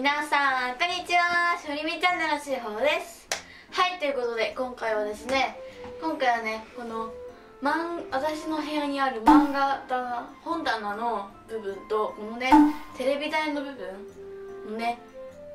皆さんこんにちは、しおりみチャンネルのしほです。はい、ということで今回はねこの私の部屋にある漫画棚本棚の部分とこのねテレビ台の部分のね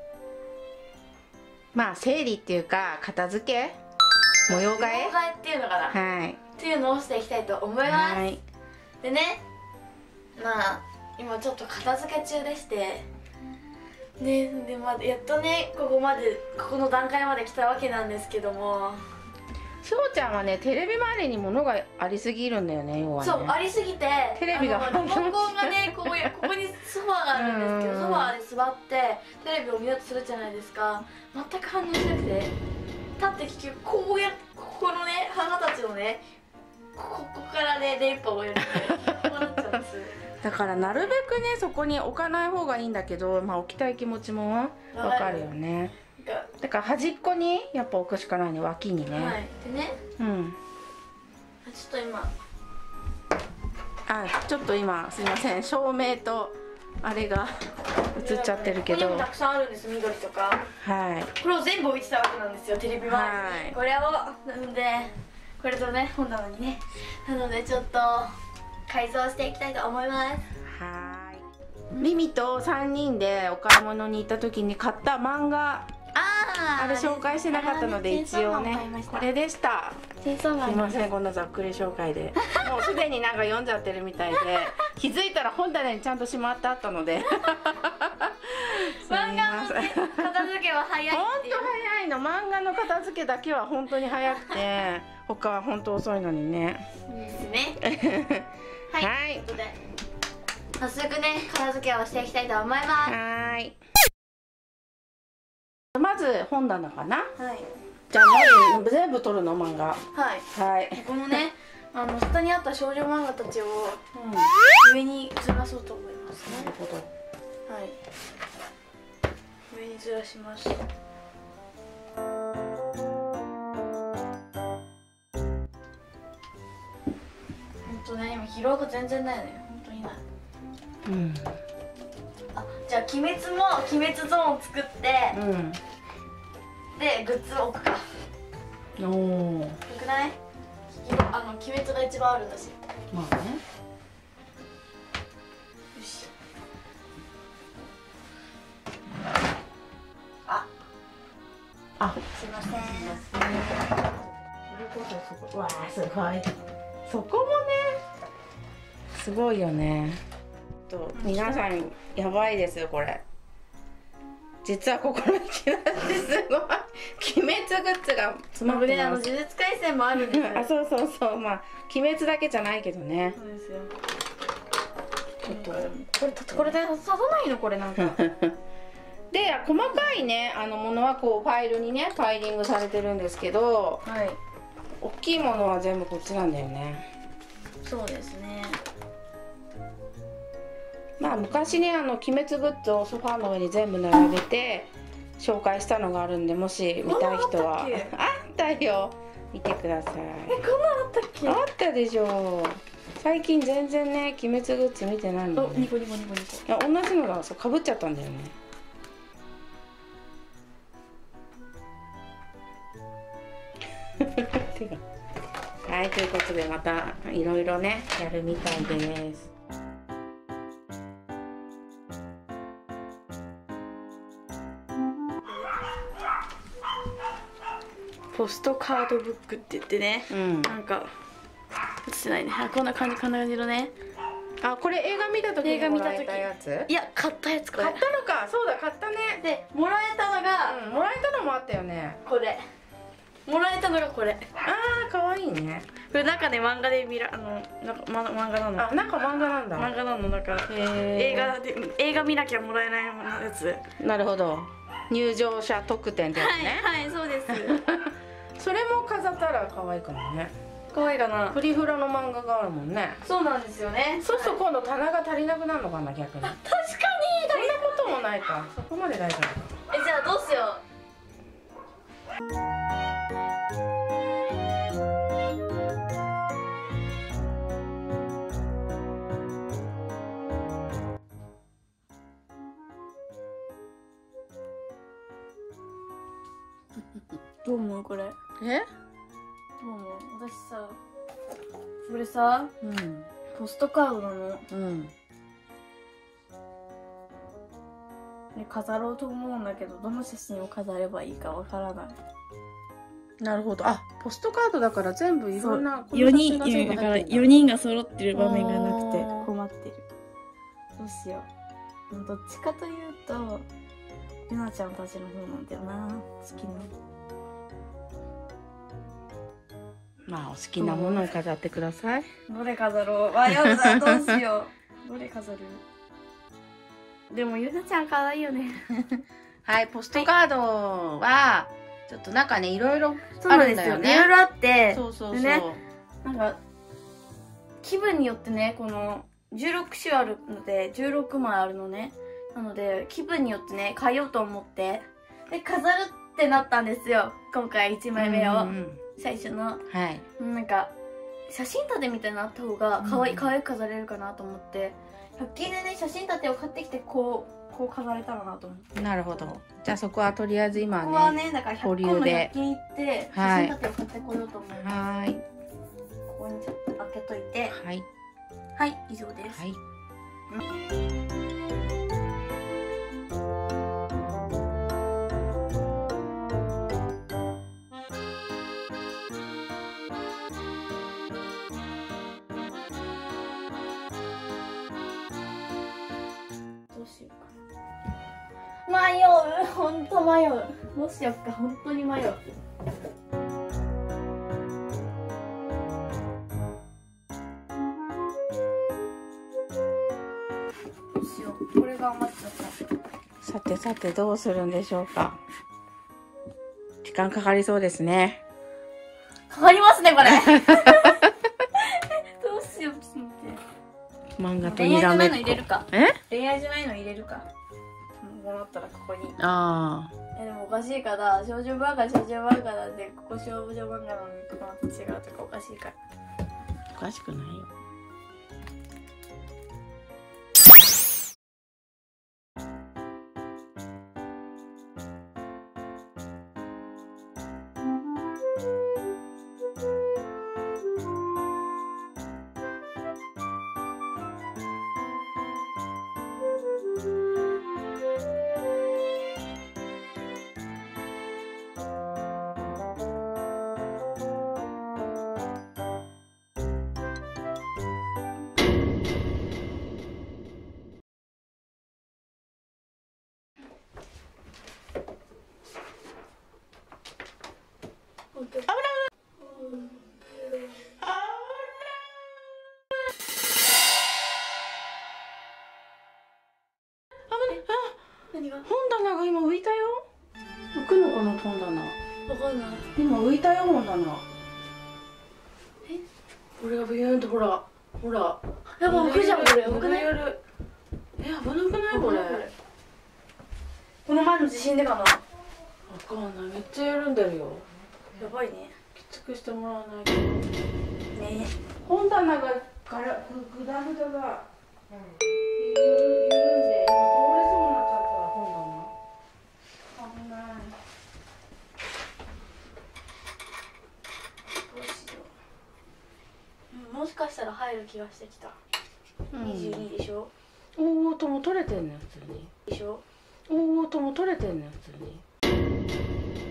まあ整理っていうか片付け模様替えっていうのかな、 はい、 っていうのをしていきたいと思います。はい、でね、まあ今ちょっと片付け中でしてね、でやっとねここの段階まで来たわけなんですけども、 しほちゃんはねテレビ周りに物がありすぎるんだよね。要はね、 そうありすぎてテレビがリモコンがねここにソファーがあるんですけど、ソファーで座ってテレビを見ようとするじゃないですか。全く反応しなくて、立って結局ここのね花たちのねここからね電波をやるこうなっちゃうんです。 だからなるべくねそこに置かない方がいいんだけど、まあ置きたい気持ちもわかるよね。だから端っこにやっぱ置くしかないね、脇にね。 はい、でね、ちょっと今すいません、照明とあれが映っちゃってるけど、 ここにもたくさんあるんです。緑とか、はい、これを全部置いてたわけなんですよ、テレビ周りに、はい、これをなのでこれとね本棚にね、なのでちょっと改造していきたいと思います。 はい、ミミと3人でお買い物に行った時に買った漫画、あれ紹介してなかったので一応ねこれでした。すいません、こんなざっくり紹介でもうすでになんか読んじゃってるみたいで気づいたら本棚にちゃんとしまってあったので漫画のね片付けは早い。 本当早いの、漫画の片付けだけは本当に早くて他は本当遅いのにね。 ですねはい、はい、ということで早速ね片付けをしていきたいと思います。 はい、まず本棚かな。はい、じゃあまず全部取るの漫画。はい、 はい、このね下にあった少女漫画たちを上にずらそうと思いますね。なるほど。はい、上にずらします。ね、今疲労が全然ないのよ、本当にない。じゃあ鬼滅ゾーンを作って、でグッズを置くか。よくない？鬼滅が一番あるんだし。まあね。よし。すいません。 わあ、すごい。そこもねすごいよね。皆さんやばいですよこれ。実はここの引き出しすごい鬼滅グッズが詰まってます。 呪術廻戦もあるんですよ。 そうそうそう、まあ鬼滅だけじゃないけどね。そうですよ。 ちょっとこれで刺さないのこれなんかで細かいねものはこうファイルにねファイリングされてるんですけど、はい、大きいものは全部こっちなんだよね。 そうですね。 まあ昔ね鬼滅グッズをソファーの上に全部並べて紹介したのがあるんで、もし見たい人はあったよ、見てください。 こんなのあったっけ？ あったでしょ。最近全然ね鬼滅グッズ見てないのね。 ニコニコニコニコ。 いや同じのがそうかぶっちゃったんだよね。はい、ということでまたいろいろねやるみたいです。 ポストカードブックって言ってね、なんか映ってないね。こんな感じのね。 これ映画見た時にもらえたやつ？ いや買ったやつ。これ買ったのか。そうだ買ったね。 でもらえたのが、 もらえたのもあったよね。 これもらえたのがこれ。 可愛いね。 これ中で漫画で漫画なの。 中漫画なんだ。 漫画なの。なんか映画見なきゃもらえないやつ。 なるほど。入場者特典ってやつね。 はい、そうですそれも飾ったら可愛いかもね。 可愛いかな。 プリフラの漫画があるもんね。 そうなんですよね。 そうすると今度棚が足りなくなるのかな、逆に。 確かにそんなこともないか。そこまで大丈夫か。 じゃあどうしよう。 どう思うこれ？ え？ どう思う？私さ、これさ、ポストカードなの。で飾ろうと思うんだけど、どの写真を飾ればいいかわからない。なるほど。あ、ポストカードだから全部いろんな 4人だから4人が揃ってる場面がなくて困ってる。どうしよう。どっちかというとゆなちゃんたちの方なんだよな、好きな。 まあお好きなものを飾ってください。 どれ飾ろう。迷うな、どうしよう。どれ飾る？でもゆなちゃん可愛いよね。 はい、ポストカードはちょっとなんかね、いろいろあるんだよね。 いろいろあって、 そうそうそう。 ね、なんか気分によってね、この16種あるので16枚あるのね。なので気分によってね変えようと思ってで飾るってなったんですよ。今回1枚目を、最初の、なんか写真立てみたいなのあった方が可愛く飾れるかなと思って、100均でね写真立てを買ってきてこう飾れたらなと思って。 なるほど。じゃあそこはとりあえず今ね、 ここはね、だから100均の100均行って写真立てを買ってこようと思います。ここにちょっと開けといて、はい、以上です。迷う、ほんと迷う。どうしよっか、ほんとに迷う。どうしよう、これが余っちゃった。 さてさてどうするんでしょうか。時間かかりそうですね。 かかりますねこれ。どうしよう、ちょっと待って。 漫画とにらめっこ。 恋愛じゃないの入れるか。恋愛じゃないの入れるか。こうなったらここに。でもおかしいから、少女漫画だってここ少女漫画なのにここまた違うとかおかしいから。 おかしくないよ。本棚が今浮いたよ。浮くのかな、本棚。 わかんない。 今浮いたよ、本棚。これがビューンとほら。やば浮くじゃんこれ。浮くね。 危なくないこれ。 この前の地震でかな。 わかんない。めっちゃ緩んでるよ。 やばいね。 きつくしてもらわないと。 ね。 本棚がからグダグダが緩んで倒れそうになっちゃった本棚。危ない。 どうしよう。もしかしたら入る気がしてきた。22でしょ。 おーとも取れてんね普通に。 でしょ。 おーとも取れてんね普通に。